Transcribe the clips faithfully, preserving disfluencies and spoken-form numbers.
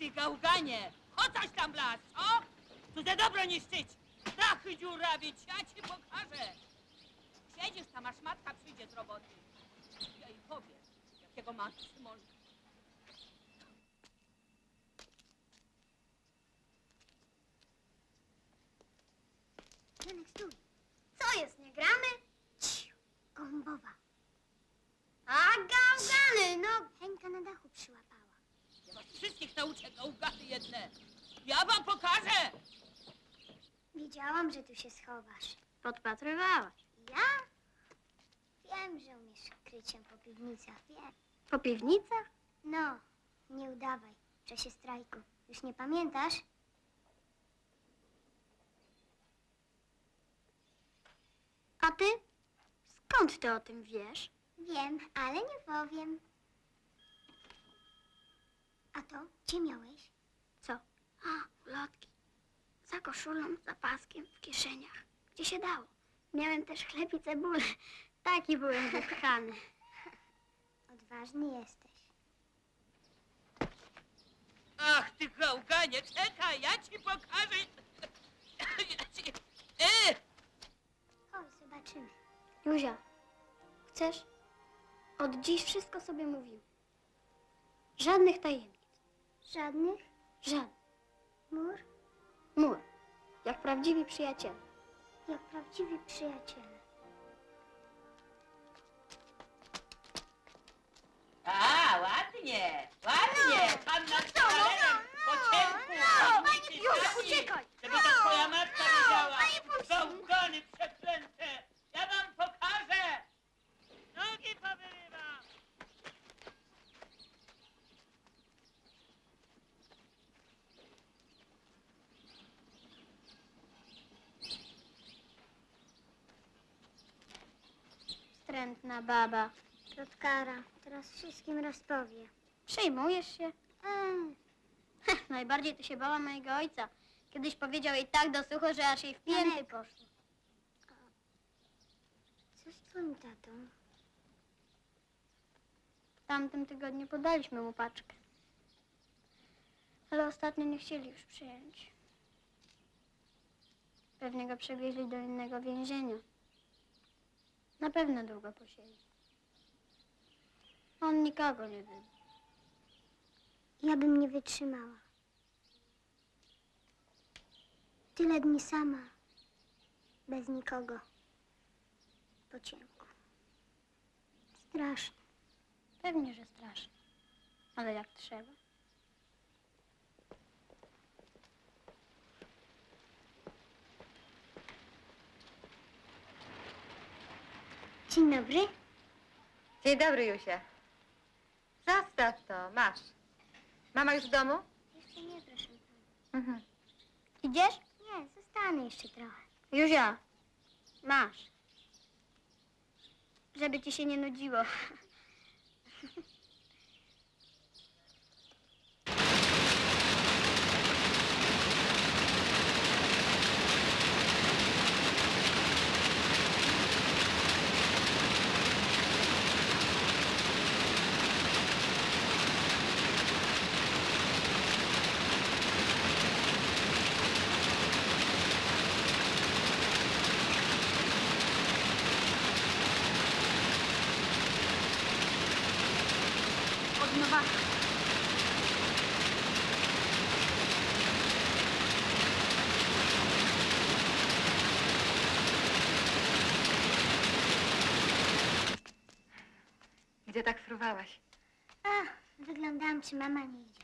ty gałganie! Chociaż tam las, co? Tu za dobro niszczyć! Dachy dziurawić, ja ci pokażę! Siedzisz tam, aż matka przyjdzie z roboty. Ja jej powiem, jakiego ma Symonka. Janek, stój. Co jest, nie gramy? Ciu, gąbowa. A gałgany, no. Henka na dachu przyłapała. Ja was wszystkich nauczę gałgany jedne. Ja wam pokażę! Wiedziałam, że tu się schowasz. Podpatrywałaś. Ja? Wiem, że umiesz kryć się po piwnicach, wiem. Po piwnicach? No, nie udawaj. W czasie strajku. Już nie pamiętasz? A ty? Skąd ty o tym wiesz? Wiem, ale nie powiem. A to? Gdzie miałeś? Co? A, ulotki. Za koszulą, za paskiem, w kieszeniach. Gdzie się dało. Miałem też chleb i cebulę. Taki byłem wypchany. Odważny jesteś. Ach, ty gałganie, czekaj, ja ci pokażę. Ja ci... E! Chodź, zobaczymy. Józia, chcesz? Od dziś wszystko sobie mówimy. Żadnych tajemnic. Żadnych? Żadnych. Mur? Mur. Jak prawdziwi przyjaciele. Jak prawdziwi przyjaciele. A, ładnie, ładnie. Pan nad kalenem, po ciemku. no, Pani Józia, uciekaj. Żeby to twoja matka wiedziała. Pani puści. Gałgany przeklęte. Ja wam pokażę. Nogi powyrywam. Wstrętna baba. Plotkara. Teraz wszystkim rozpowie. Przejmujesz się? Eee, Heh, najbardziej to się bała mojego ojca. Kiedyś powiedział jej tak do sucho, że aż jej w pięty Janek. poszło. co z twoim tatą? W tamtym tygodniu podaliśmy mu paczkę. Ale ostatnio nie chcieli już przyjąć. Pewnie go przewieźli do innego więzienia. Na pewno długo posiedzi. On nikogo nie lubi. Ja bym nie wytrzymała. Tyle dni sama. Bez nikogo. Po ciemku. Straszne. Pewnie, że strasznie. Ale jak trzeba. Dzień dobry. Dzień dobry, Jusia. Zastaw to, masz. Mama już w domu? Jeszcze nie, proszę pana. Mhm. Idziesz? Nie, zostanę jeszcze trochę. Józia, masz. Żeby ci się nie nudziło. Od nowa. Gdzie tak fruwałaś? A, wyglądałam, czy mama nie idzie.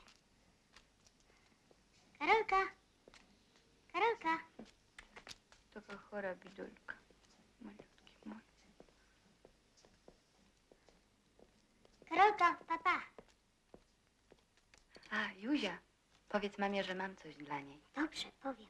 Karolka. Karolka. Taka chora bidulka. Malutki mój. Karolka, papa. A, Juzia, powiedz mamie, że mam coś dla niej. Dobrze, powiem.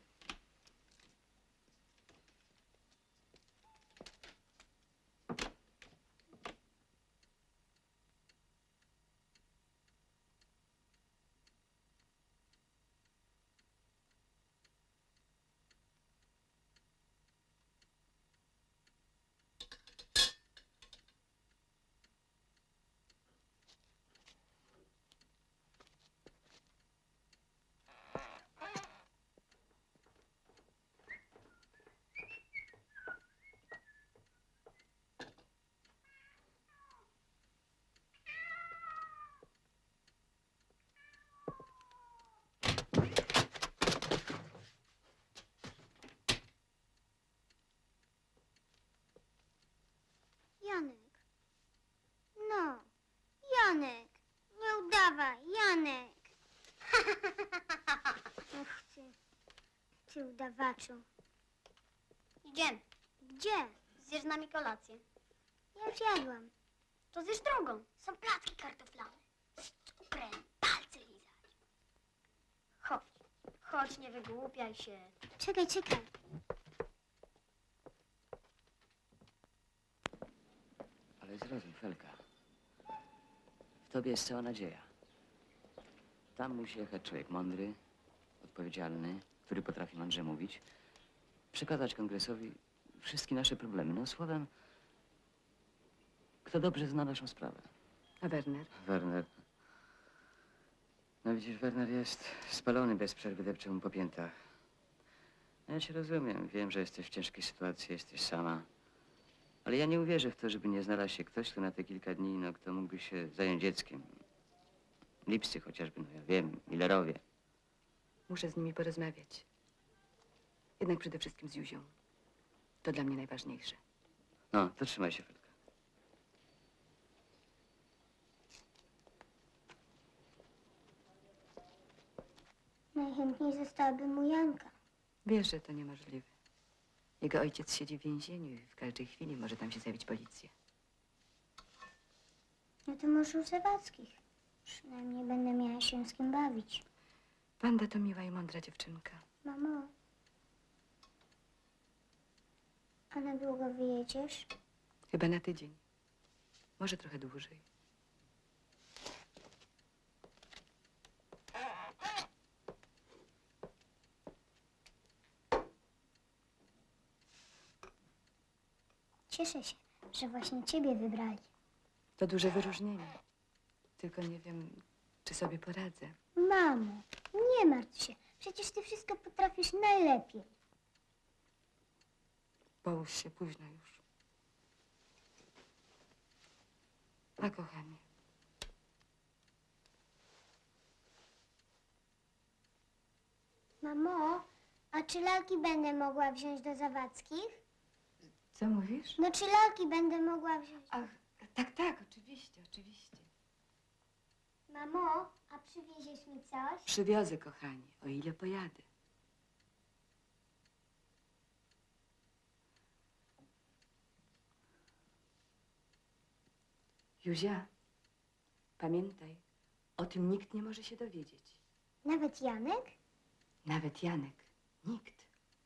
Ty udawaczu. Idziemy. Gdzie? Zjesz z nami kolację. Ja już jadłam. To zjesz drugą. Są placki kartoflane. Z cukrem. Palce lizać. Chodź. Chodź, nie wygłupiaj się. Czekaj, czekaj. Ale zrozum, Felka. W tobie jest cała nadzieja. Tam musi jechać człowiek mądry, odpowiedzialny, który potrafi mądrze mówić, przekazać kongresowi wszystkie nasze problemy. No słowem, kto dobrze zna naszą sprawę. A Werner? Werner. No widzisz, Werner jest spalony bez przerwy, depcze mu po piętach. Ja cię rozumiem, wiem, że jesteś w ciężkiej sytuacji, jesteś sama. Ale ja nie uwierzę w to, żeby nie znalazł się ktoś, kto na te kilka dni, no, kto mógłby się zająć dzieckiem. Lipscy chociażby, no ja wiem, Millerowie. Muszę z nimi porozmawiać. Jednak przede wszystkim z Juzią. To dla mnie najważniejsze. No, to trzymaj się, Felka. Najchętniej zostałaby mu Janka. Wiesz, że to niemożliwe. Jego ojciec siedzi w więzieniu i w każdej chwili może tam się zjawić policja. No to może u Zawackich. Przynajmniej będę miała się z kim bawić. Wanda to miła i mądra dziewczynka. Mamo, a na długo wyjedziesz? Chyba na tydzień. Może trochę dłużej. Cieszę się, że właśnie ciebie wybrali. To duże wyróżnienie. Tylko nie wiem, czy sobie poradzę. Mamo, nie martw się. Przecież ty wszystko potrafisz najlepiej. Połóż się, późno już. A kochanie. Mamo, a czy lalki będę mogła wziąć do Zawackich? Co mówisz? No czy lalki będę mogła wziąć? Ach, tak, tak, oczywiście, oczywiście. Mamo, a przywieziesz mi coś? Przywiozę, kochanie, o ile pojadę. Juzia, pamiętaj, o tym nikt nie może się dowiedzieć. Nawet Janek? Nawet Janek. Nikt.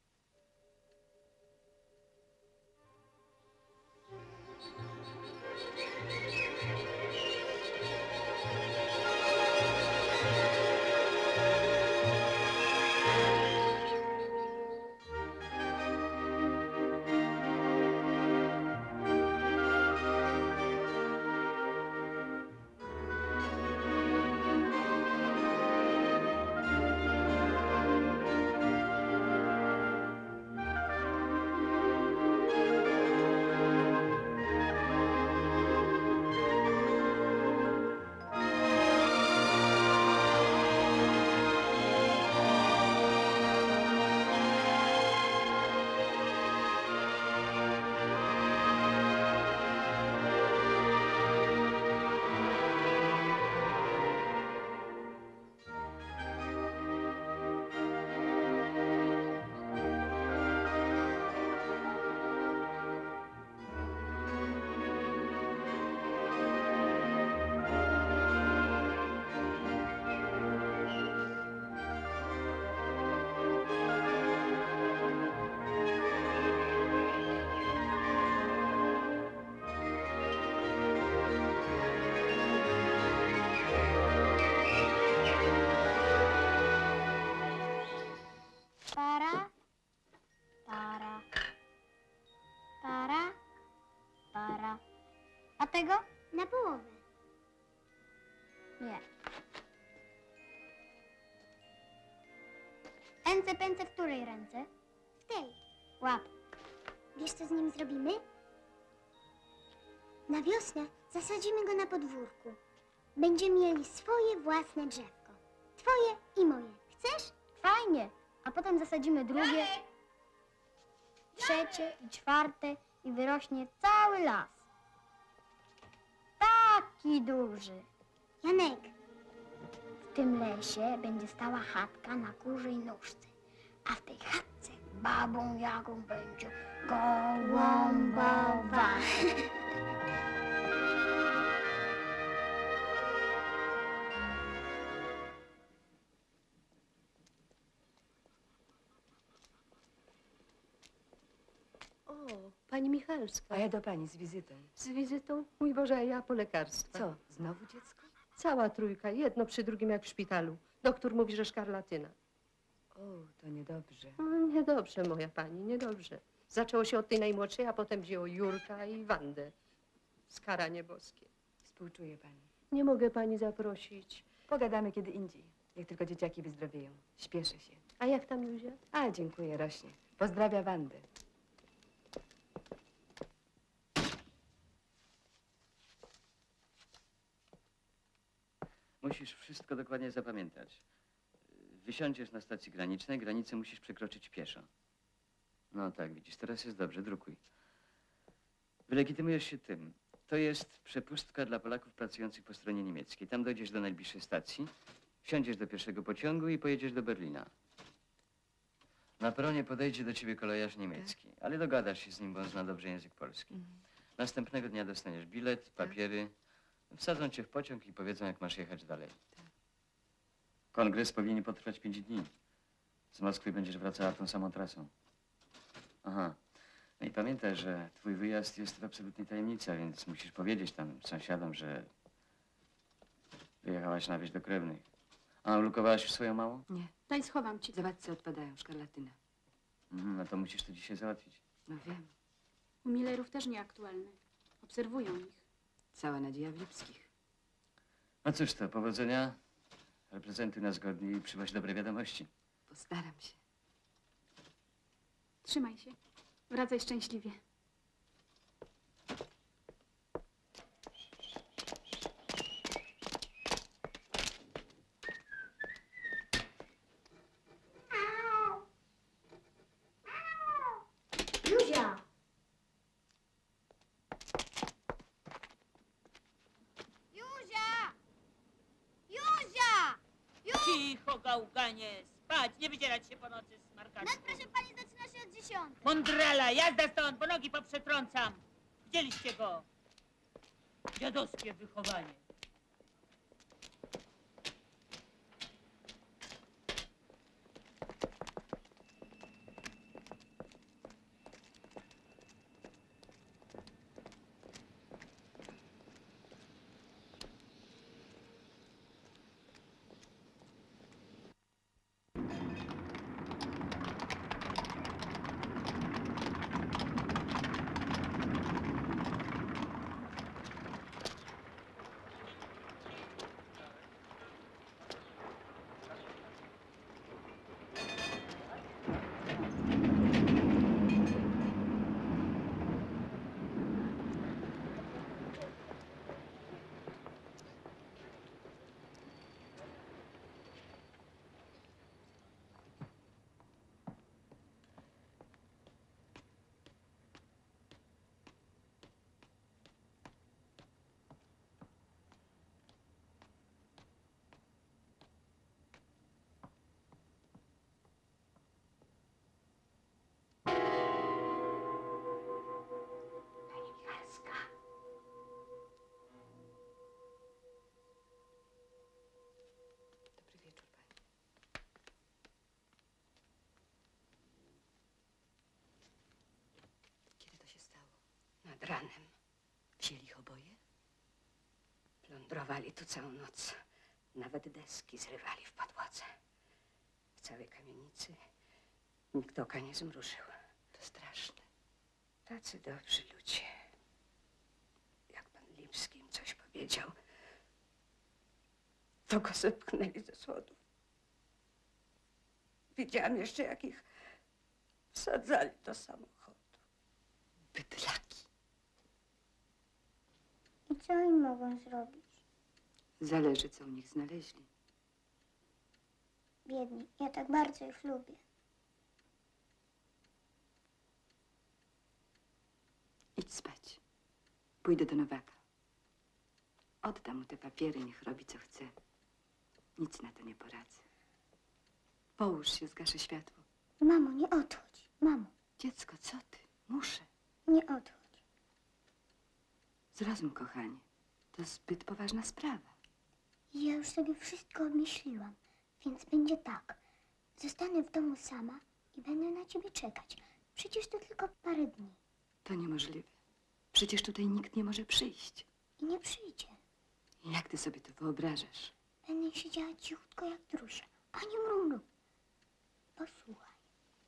Para, para, para, para. A tego? Na połowę. Nie. Ręce, pęce w której ręce? W tej. Łap. Wiesz, co z nim zrobimy? Na wiosnę zasadzimy go na podwórku. Będziemy mieli swoje własne drzewko. Twoje i moje. Chcesz? Fajnie. A potem zasadzimy drugie, trzecie i czwarte i wyrośnie cały las. Taki duży. Janek. W tym lesie będzie stała chatka na kurzej nóżce. A w tej chatce babą Jagą będzie gołąbowa. O, pani Michalska. A ja do pani z wizytą. Z wizytą? Mój Boże, a ja po lekarstwa. Co, znowu dziecko? Cała trójka, jedno przy drugim jak w szpitalu. Doktor mówi, że szkarlatyna. O, to niedobrze. No, niedobrze, moja pani, niedobrze. Zaczęło się od tej najmłodszej, a potem wzięło Jurka i Wandę. Skaranie boskie. Współczuję pani. Nie mogę pani zaprosić. Pogadamy kiedy indziej, jak tylko dzieciaki wyzdrowieją. Śpieszę się. A jak tam Józia? A, dziękuję, rośnie. Pozdrawia Wandę. Musisz wszystko dokładnie zapamiętać. Wysiądziesz na stacji granicznej, granicę musisz przekroczyć pieszo. No tak, widzisz, teraz jest dobrze, drukuj. Wylegitymujesz się tym. To jest przepustka dla Polaków pracujących po stronie niemieckiej. Tam dojdziesz do najbliższej stacji, wsiądziesz do pierwszego pociągu i pojedziesz do Berlina. Na peronie podejdzie do ciebie kolejarz niemiecki, ale dogadasz się z nim, bo on zna dobrze język polski. Mhm. Następnego dnia dostaniesz bilet, papiery, wsadzą cię w pociąg i powiedzą, jak masz jechać dalej. Kongres powinien potrwać pięć dni. Z Moskwy będziesz wracała tą samą trasą. Aha. No i pamiętaj, że twój wyjazd jest w absolutnej tajemnicy, a więc musisz powiedzieć tam sąsiadom, że wyjechałaś na wieś do krewnych. A ulukowałaś już swoją małą? Nie. Daj, schowam ci. Zobaczcie, odpadają, szkarlatyna. Mhm, no to musisz to dzisiaj załatwić. No wiem. U Millerów też nieaktualne. Obserwują ich. Cała nadzieja w Lipskich. No cóż to, powodzenia. Reprezentuj nas godnie i przywoź dobre wiadomości. Postaram się. Trzymaj się. Wracaj szczęśliwie. Józia! Józia! Józia! Cicho, gałganie, spać, nie wydzierać się po nocy z smarkaczką. Noc, proszę pani, zaczyna się od dziesiątej. Mądrala, jazda stąd, bo nogi poprzetrącam. Widzieliście go? Dziadowskie wychowanie. Pani Michalska. Dobry wieczór, pani. Kiedy to się stało? Nad ranem. Wzięli ich oboje? Plądrowali tu całą noc. Nawet deski zrywali w podłodze. W całej kamienicy nikt oka nie zmrużył. To straszne. Tacy dobrzy ludzie. Jak pan Lipski im coś powiedział, to go zepchnęli ze schodów. Widziałam jeszcze, jak ich wsadzali do samochodu. Bydlaki. I co im mogą zrobić? Zależy, co u nich znaleźli. Biedni, ja tak bardzo ich lubię. Idź spać. Pójdę do Nowaka. Oddam mu te papiery, niech robi, co chce. Nic na to nie poradzę. Połóż się, zgaszę światło. Mamo, nie odchodź. Mamo, Dziecko, co ty? Muszę. nie odchodź. Zrozum, kochanie. To zbyt poważna sprawa. Ja już sobie wszystko obmyśliłam, więc będzie tak. Zostanę w domu sama i będę na ciebie czekać. Przecież to tylko parę dni. To niemożliwe. Przecież tutaj nikt nie może przyjść. I nie przyjdzie. Jak ty sobie to wyobrażasz? Będę siedziała cichutko jak drusia. Ani mrumru. Posłuchaj.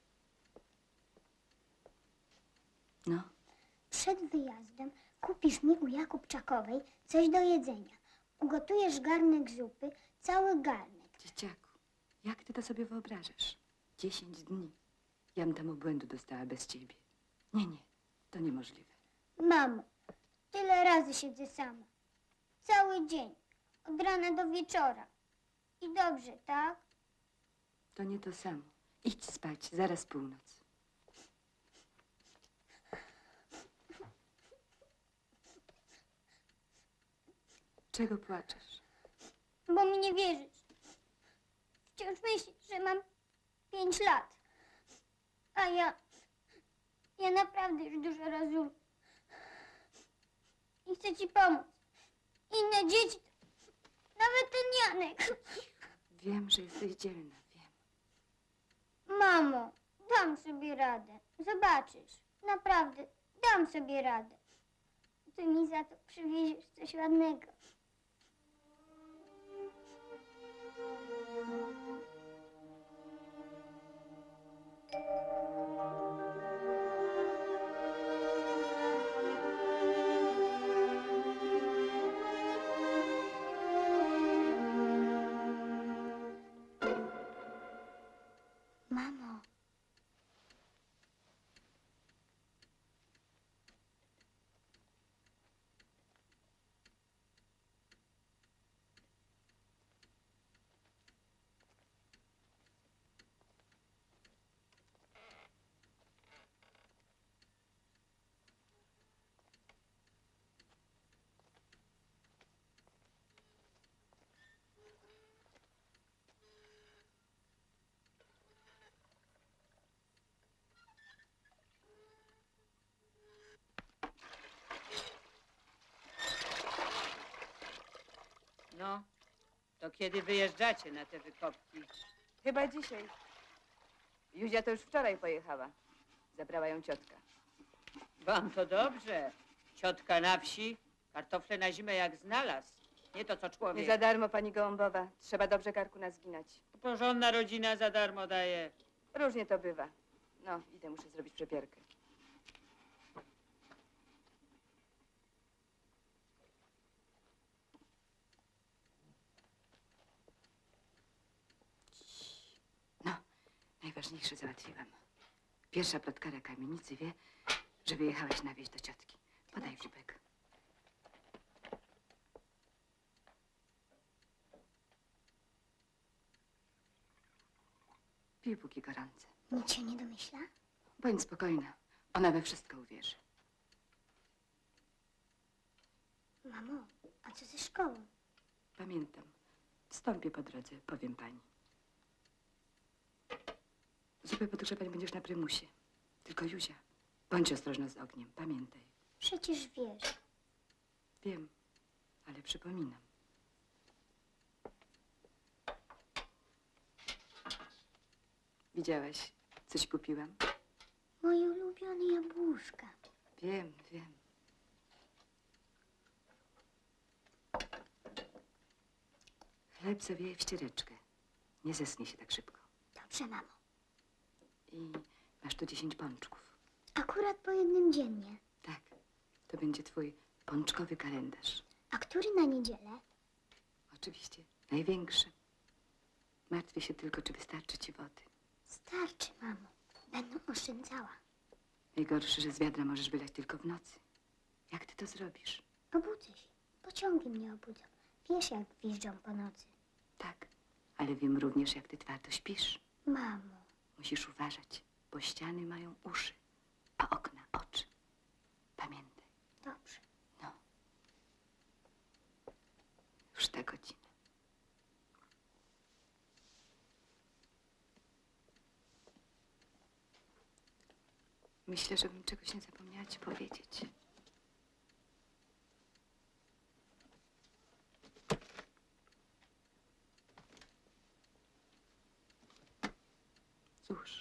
No, Przed wyjazdem kupisz mi u Jakubczakowej coś do jedzenia. Ugotujesz garnek zupy, cały garnek. dzieciaku, jak ty to sobie wyobrażasz? Dziesięć dni. Jam tam obłędu dostała bez ciebie. Nie, nie, to niemożliwe. Mamo, tyle razy siedzę sama. Cały dzień. Od rana do wieczora. I dobrze, tak? To nie to samo. Idź spać, zaraz północ. Czego płaczesz? Bo mi nie wierzysz. Wciąż myślisz, że mam pięć lat. A ja... Ja naprawdę już dużo rozumiem. I chcę ci pomóc. Inne dzieci... Nawet ten Janek. Wiem, że jesteś dzielna, wiem. Mamo, dam sobie radę. Zobaczysz. Naprawdę, dam sobie radę. Ty mi za to przywieziesz coś ładnego. Mamo. No, to kiedy wyjeżdżacie na te wykopki? Chyba dzisiaj. Józia to już wczoraj pojechała. Zabrała ją ciotka. Wam to dobrze. Ciotka na wsi, kartofle na zimę jak znalazł. Nie to, co Nie człowiek. za darmo, pani Gołąbowa. Trzeba dobrze karku nazginać. Porządna rodzina za darmo daje. Różnie to bywa. No, idę, muszę zrobić przepierkę. No, najważniejsze załatwiłam. Pierwsza plotkara kamienicy wie, że wyjechałaś na wieś do ciotki. Podaj kubek. Pij, póki gorące. Nic się nie domyśla? Bądź spokojna. Ona we wszystko uwierzy. Mamo, a co ze szkołą? Pamiętam. Wstąpię po drodze, powiem pani. Zupę podgrzewać będziesz na prymusie. Tylko Józia, bądź ostrożna z ogniem, pamiętaj. Przecież wiesz. Wiem, ale przypominam. Widziałaś, co ci kupiłam? Moje ulubione jabłuszka. Wiem, wiem. Chleb zawieje w ściereczkę. Nie zesnie się tak szybko. Dobrze, mamo. I masz tu dziesięć pączków. Akurat po jednym dziennie. Tak, to będzie twój pączkowy kalendarz. A który na niedzielę? Oczywiście, największy. Martwię się tylko, czy wystarczy ci wody. Starczy, mamo. Będę oszczędzała. Najgorsze, że z wiadra możesz wylać tylko w nocy. Jak ty to zrobisz? Obudzę się. Pociągi mnie obudzą. Wiesz, jak gwiżdżą po nocy. Tak, ale wiem również, jak ty twardo śpisz. Mamo. Musisz uważać, bo ściany mają uszy, a okna oczy. Pamiętaj. Dobrze. No. Już ta godzina. Myślę, żebym czegoś nie zapomniała ci powiedzieć. Cóż.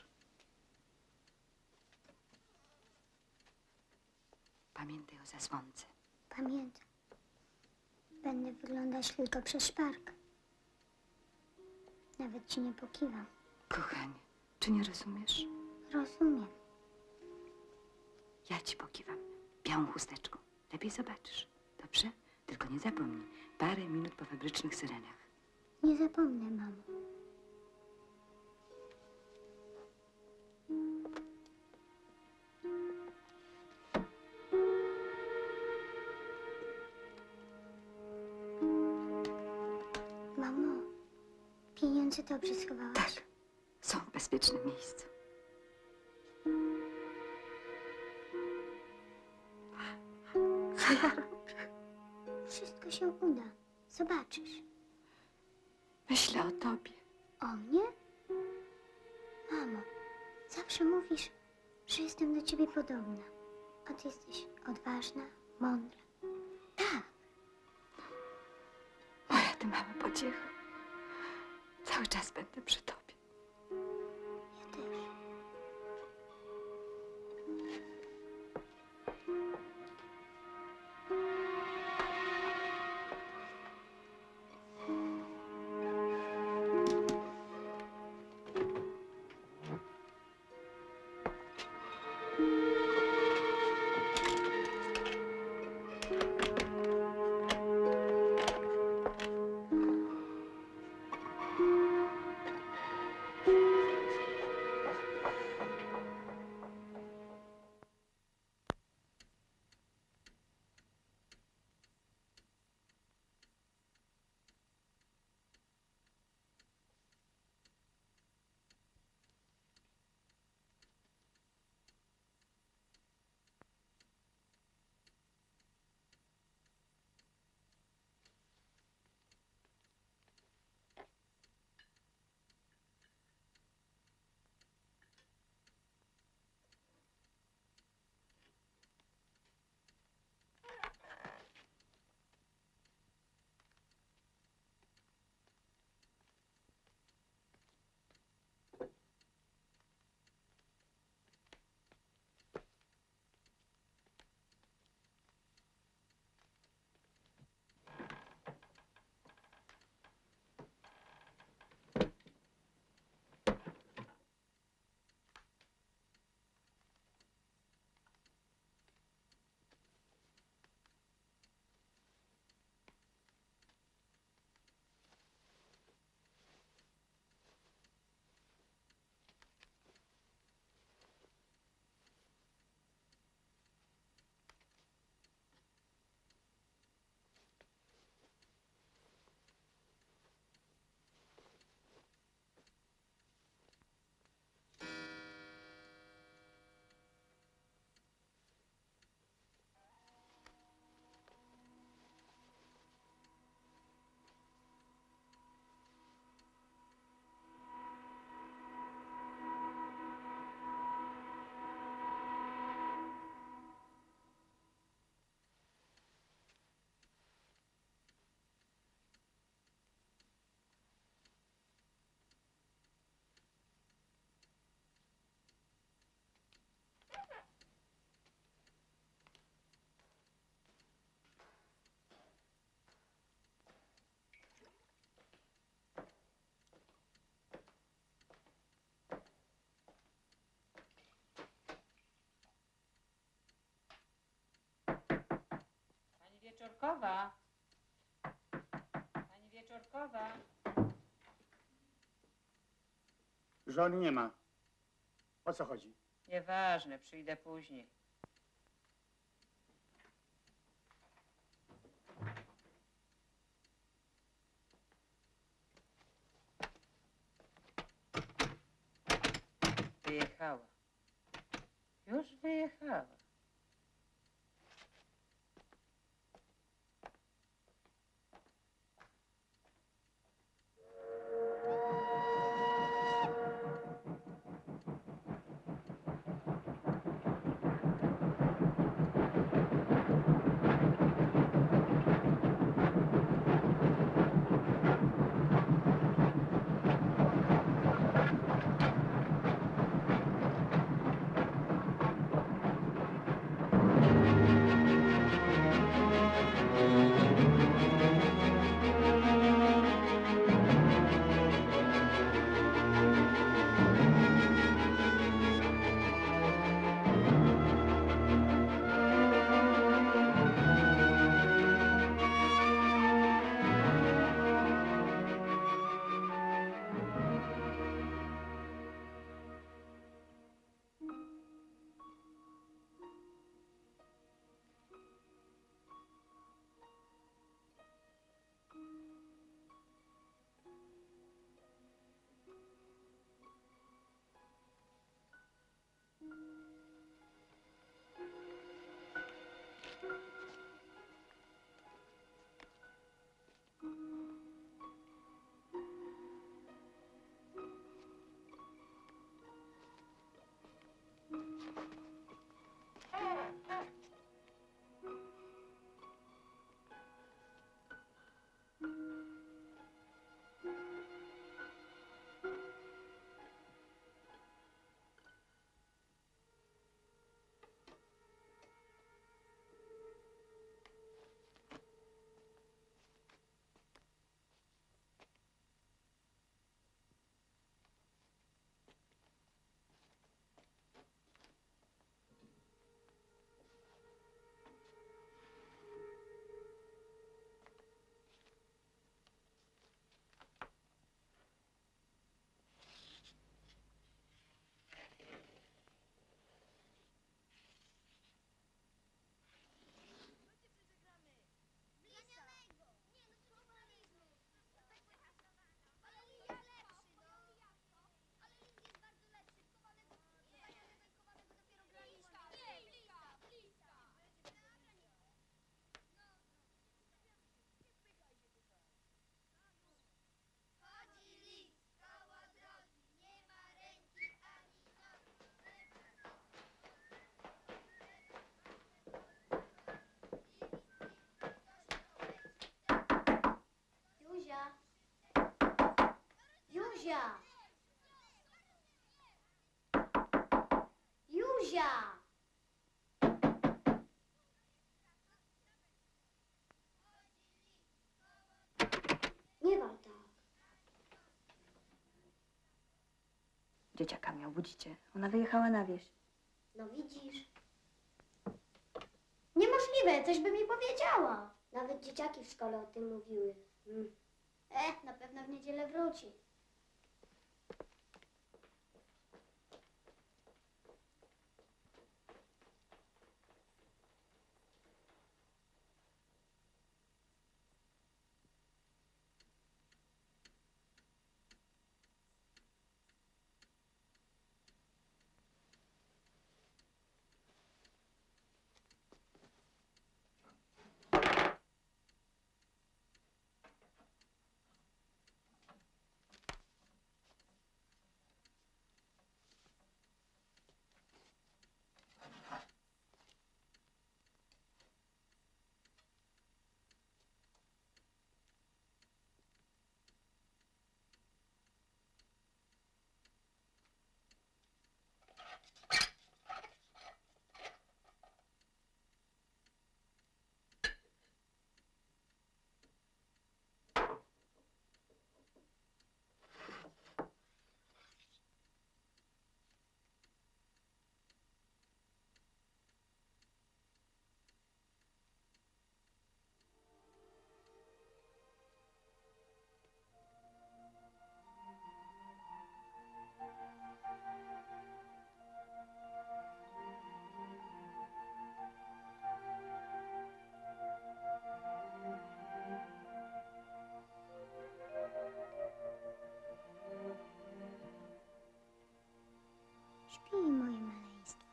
Pamiętaj o zasłonce. Pamiętam. Będę wyglądać tylko przez szparkę. Nawet ci nie pokiwam. Kochanie, czy nie rozumiesz? Rozumiem. Ja ci pokiwam białą chusteczką. Lepiej zobaczysz. Dobrze? Tylko nie zapomnij. Parę minut po fabrycznych syrenach. Nie zapomnę, mamo. Mamo, pieniądze dobrze schowałaś? Tak. Są w bezpiecznym miejscu. Co ja robię? Wszystko się uda. Zobaczysz. Myślę o tobie. O mnie? Mamo, zawsze mówisz, że jestem do ciebie podobna. A ty jesteś odważna, mądra. Tak. Moja ty mała pociecha. Cały czas będę przy tobie. Ja też. Wieczorkowa. Pani Wieczorkowa. Żony nie ma. O co chodzi? Nieważne, przyjdę później. Wyjechała. Już wyjechała. Józia! Nie wal tak. Dzieciaka miał, budzicie. Ona wyjechała na wieś. No widzisz. Niemożliwe, coś by mi powiedziała. Nawet dzieciaki w szkole o tym mówiły. Hmm. E, na pewno w niedzielę wróci. Śpi, moje maleństwo.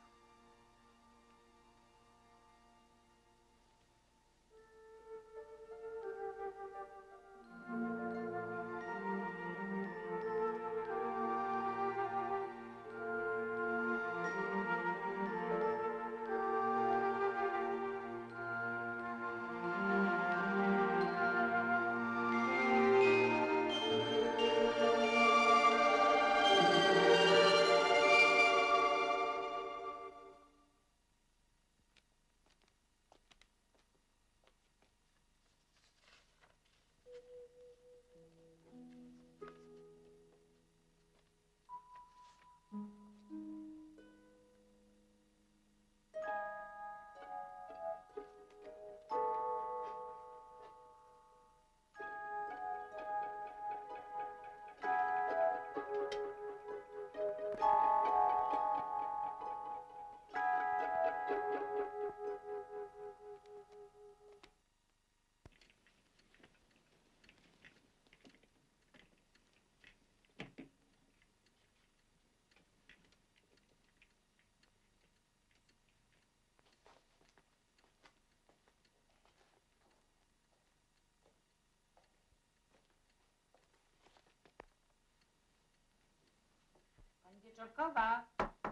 Pani Wieczorkowa!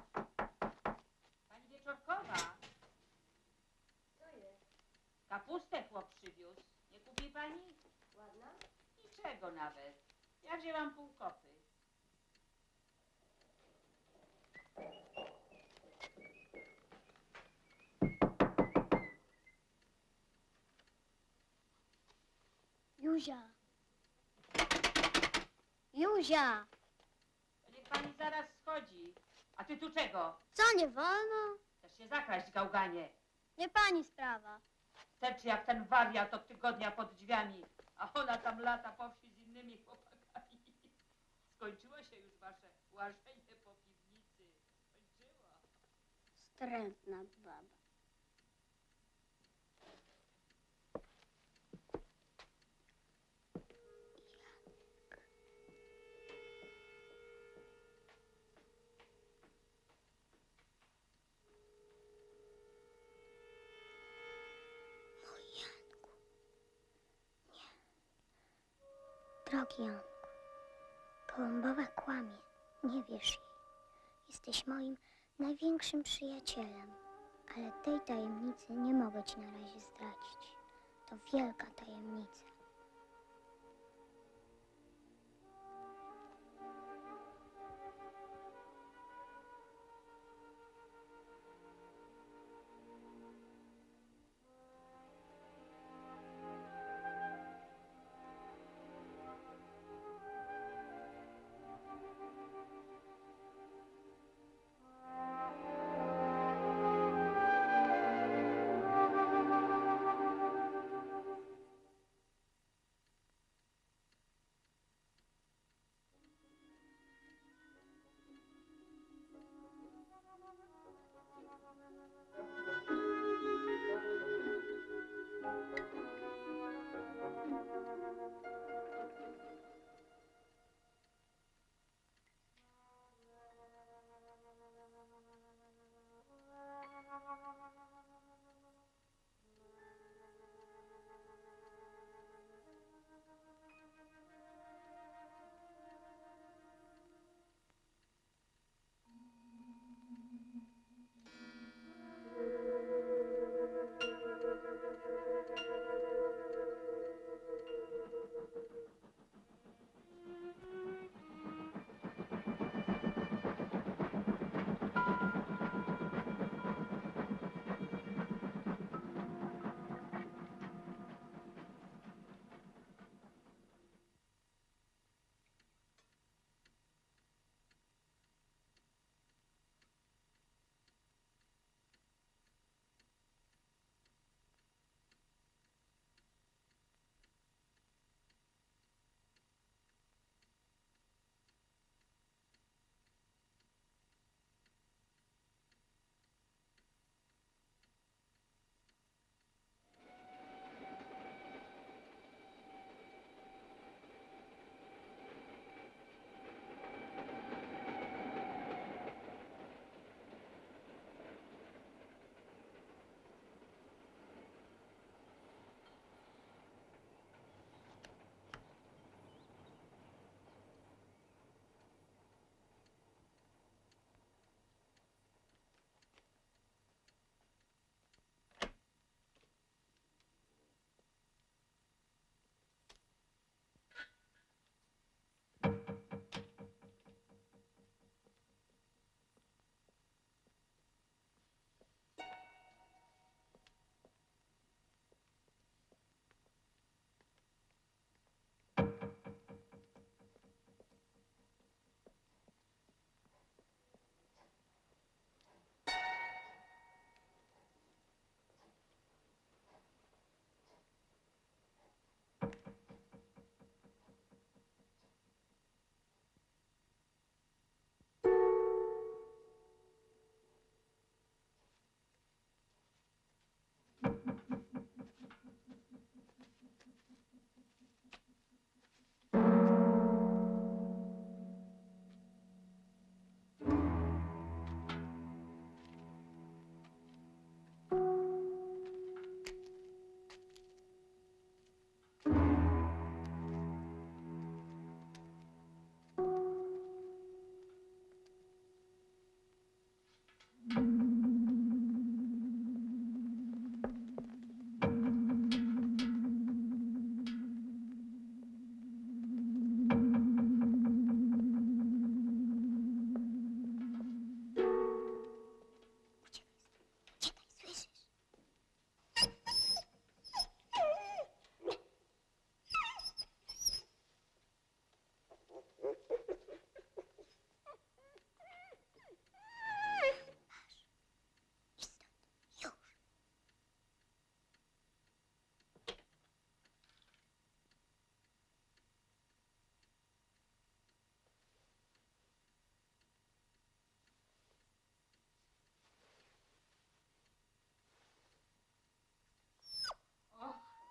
Pani Wieczorkowa! Co jest? Kapustę chłop przywiózł. Nie kupi pani? Ładna? Niczego nawet. Ja wzięłam pół kopy. Józia! Józia! To niech pani zaraz schodzi. A ty tu czego? Co, nie wolno? Chcesz się zakraść, gałganie. Nie pani sprawa. Terczy jak ten wariat od tygodnia pod drzwiami, a ona tam lata po wsi z innymi chłopakami. Skończyło się już wasze łażenie po piwnicy. Skończyło. Wstrętna baba. Drogi Janku, Kolumbowa kłamie, nie wierz jej. Jesteś moim największym przyjacielem, ale tej tajemnicy nie mogę ci na razie zdradzić. To wielka tajemnica.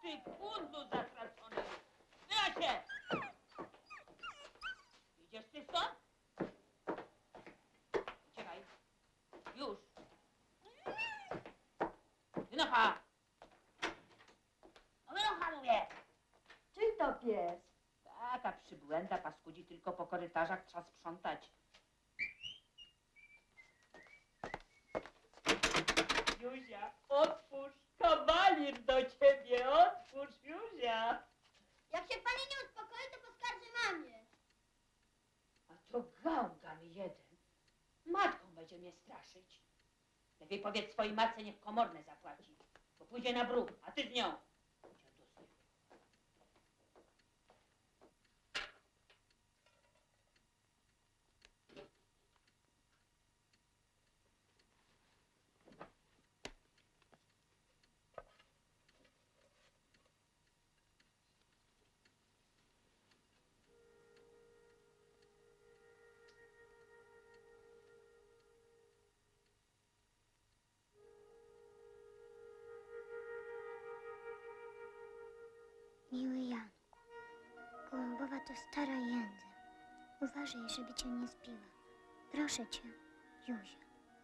Ty kundlu zastracony! Wyracie! Idziesz ty stąd? Uciekaj. Już. Wynocha! No wynocha, mówię! Czy to pies? Taka przybłęda paskudzi tylko po korytarzach, trzeba sprzątać. Józia, otwórz! Kawalir do ciebie! Otwórz, Józia! Jak się pani nie uspokoi, to poskarży mamie. A to gałgan jeden. Matką będzie mnie straszyć. Lepiej powiedz swojej matce, niech komorne zapłaci, bo pójdzie na bruk, a ty z nią. Dziadusy. Miły Janku, Gołębowa to stara jędza. Uważaj, żeby cię nie zbiła. Proszę cię, Józia.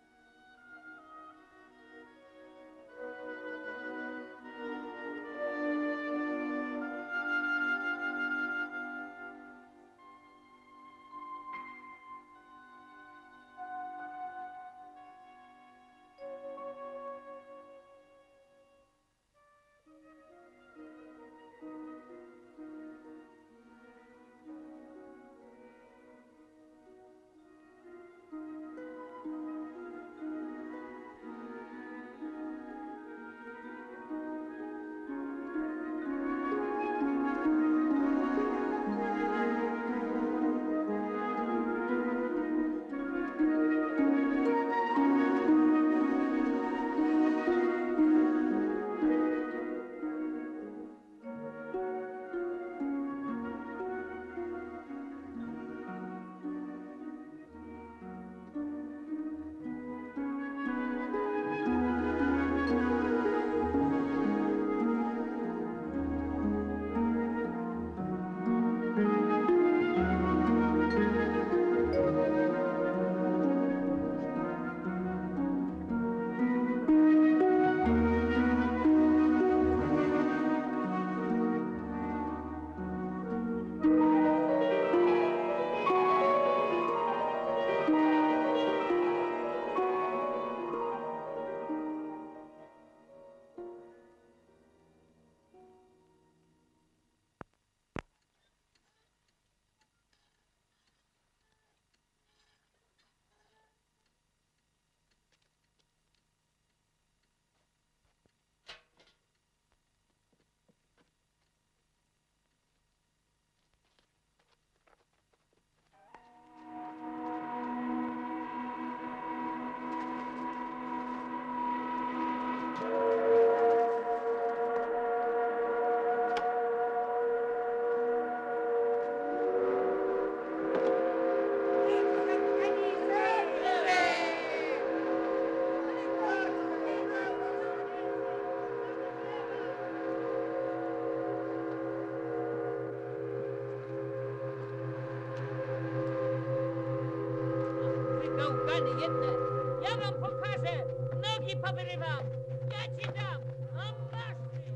Gałgany jedne. Ja wam pokażę. Nogi powyrywam. Ja ci dam. A masz ty.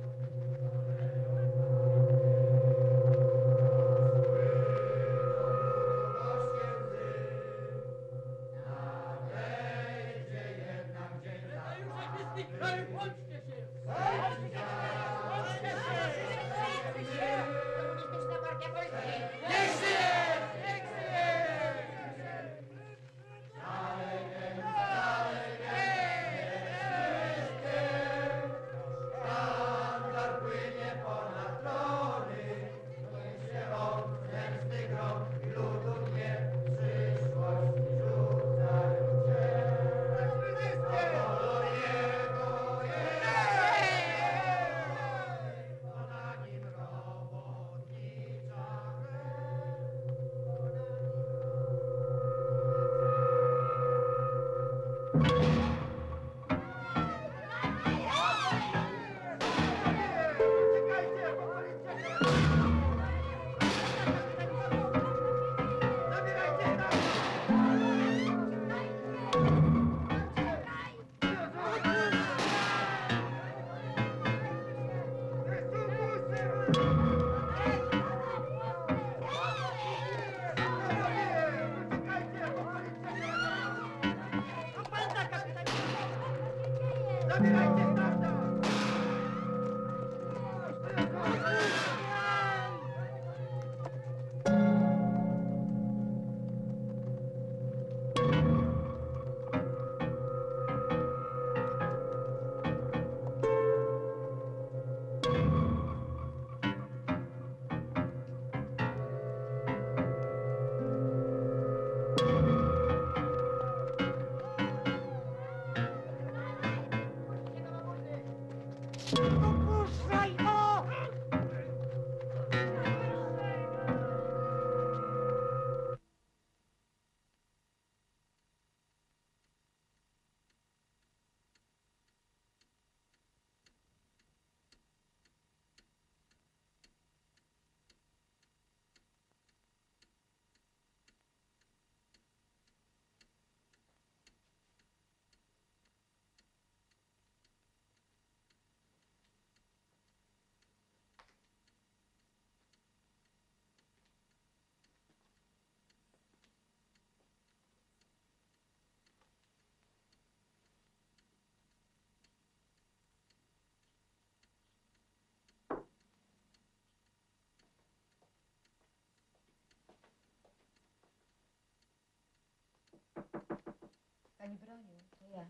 Pani Broniu, to ja.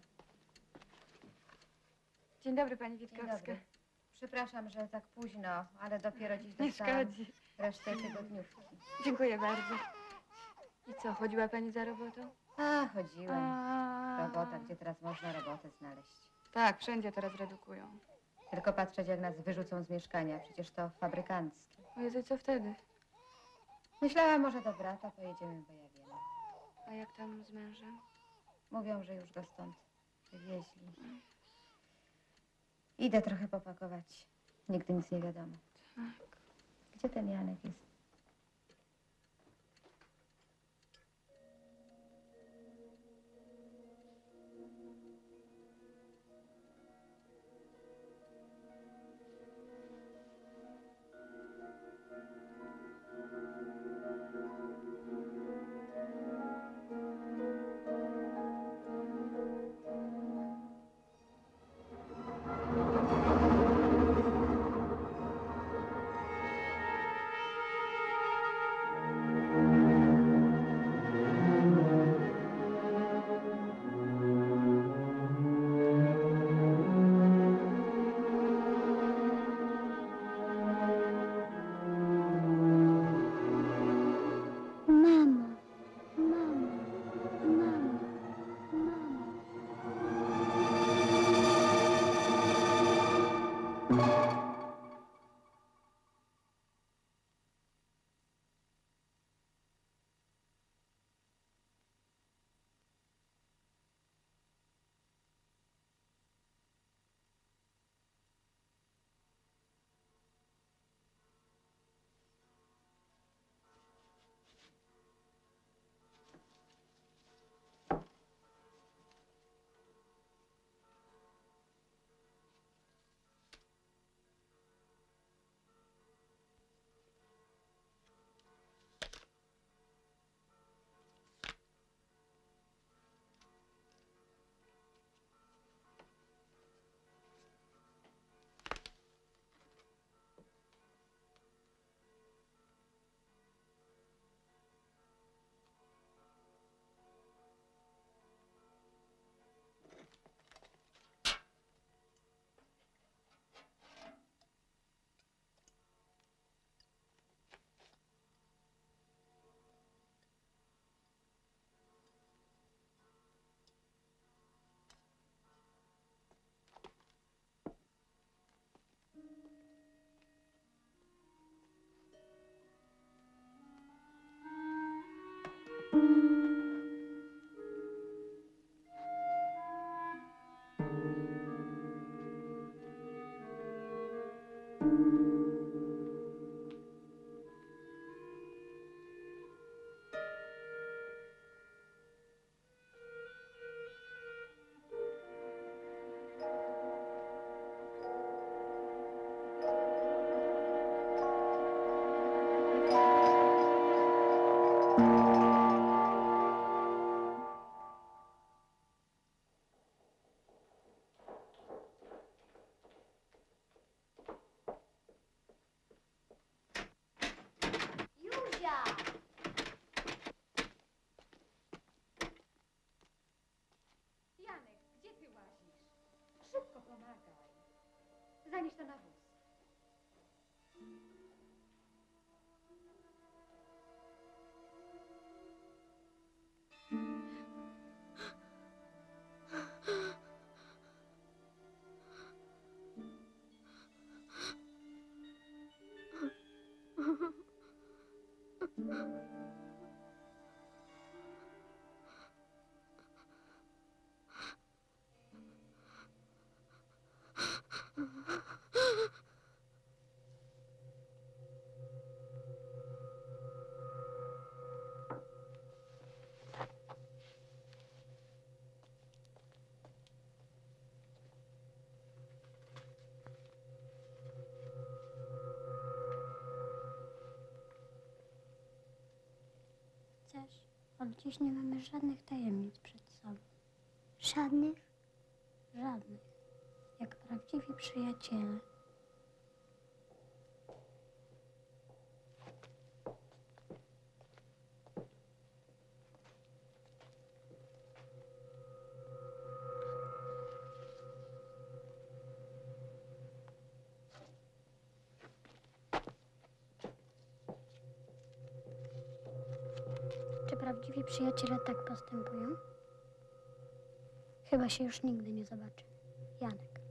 Dzień dobry, pani Dzień Witkowska. dobry. Przepraszam, że tak późno, ale dopiero dziś Nie dostałam szkodzi. resztę tygodniówki. Dziękuję bardzo. I co, chodziła pani za robotą? A, chodziłem. A... Robota, gdzie teraz można robotę znaleźć. Tak, wszędzie teraz redukują. Tylko patrzeć, jak nas wyrzucą z mieszkania. Przecież to fabrykanckie. O Jezu, co wtedy? Myślałam, może do brata pojedziemy, bo ja wiem. A jak tam z mężem? Mówią, że już go stąd wywieźli. Idę trochę popakować. Nigdy nic nie wiadomo. Tak. Gdzie ten Janek jest? Zanieś to na wóz. Chcesz? Od dziś nie mamy żadnych tajemnic przed sobą. Żadnych? Żadnych. Jak prawdziwi przyjaciele. Czy prawdziwi przyjaciele tak postępują? Chyba się już nigdy nie zobaczymy. Janek.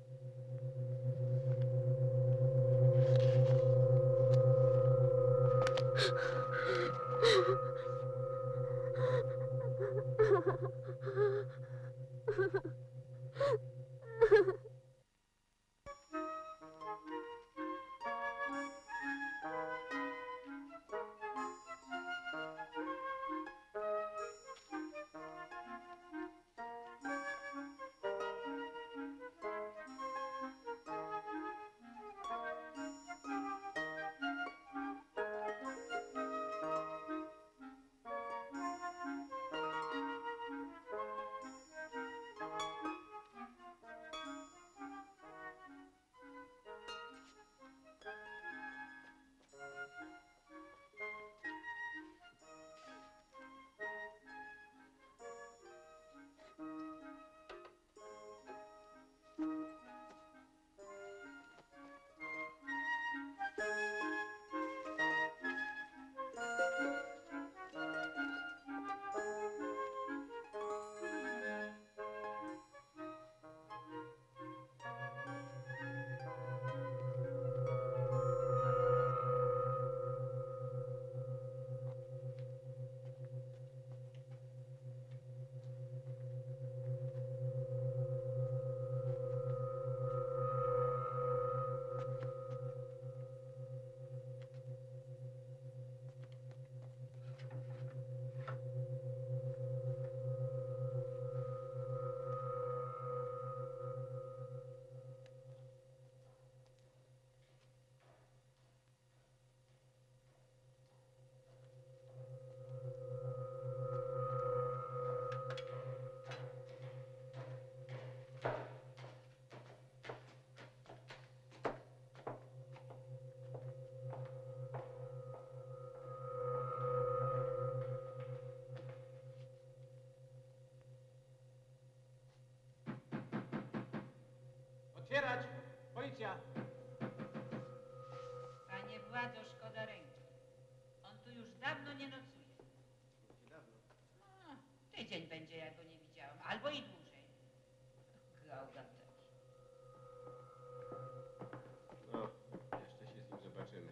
Otwierać! Policja! Panie władzo, szkoda ręki. On tu już dawno nie nocuje. Niedawno. No, tydzień będzie, jak go nie widziałam. Albo i dłużej. Gałgan taki. No, jeszcze się z nim zobaczymy.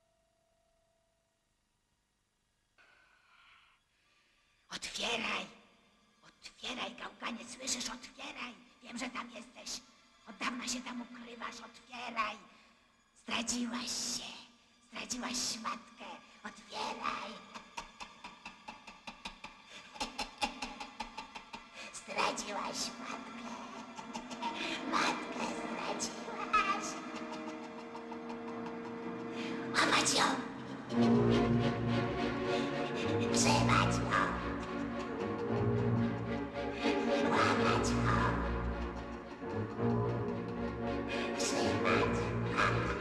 Otwieraj! Otwieraj, gałganie, słyszysz? Otwieraj! Wiem, że tam jesteś. Od dawna się tam ukrywasz. Otwieraj! Zdradziłaś się. Zdradziłaś matkę. Otwieraj! Zdradziłaś matkę. Matkę zdradziłaś. Łamać ją! Trzymać ją! Łamać ją! Trzymać, łamać!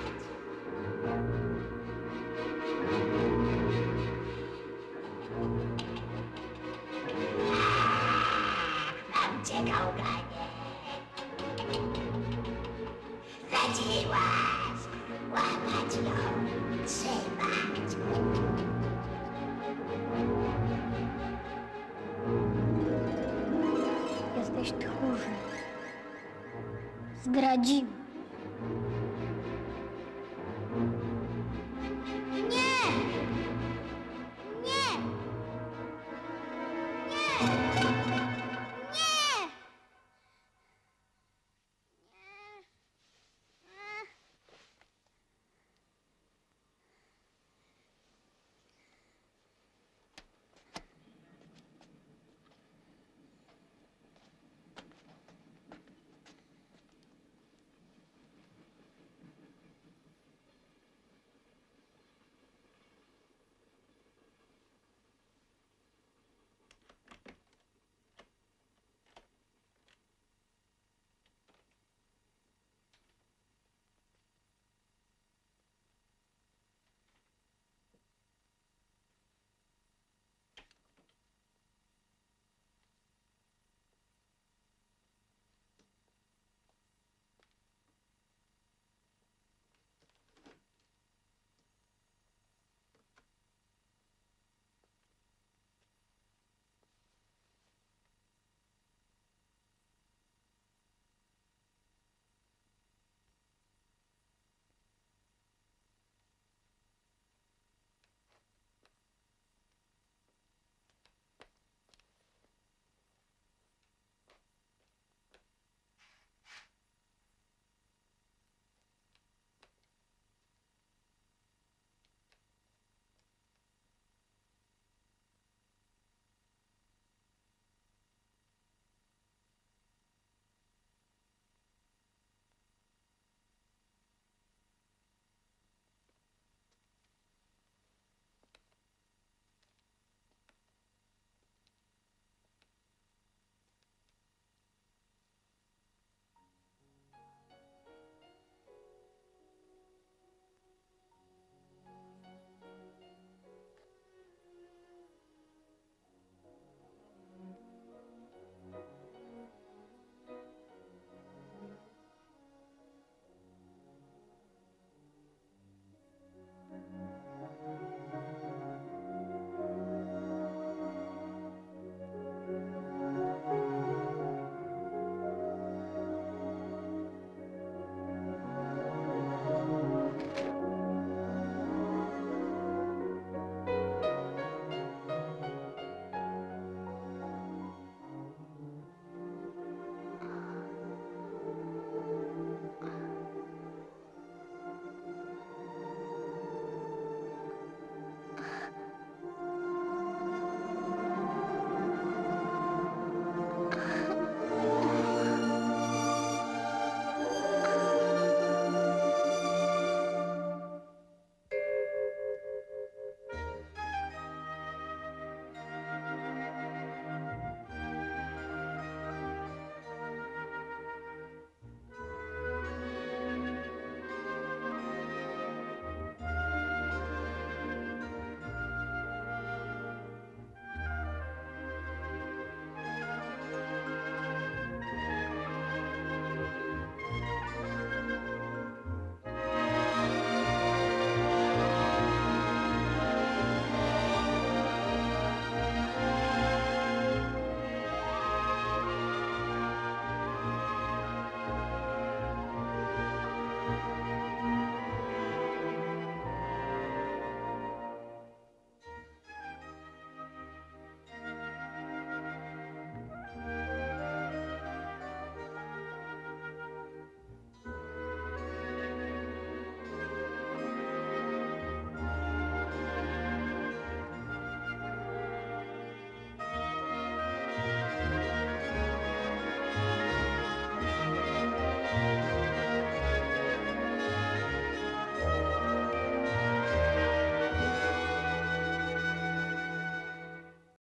Mam cię, gałganie! Zdradziłaś! Łamać ją! Trzymać! Jesteś tchórzem. Zdradzimy.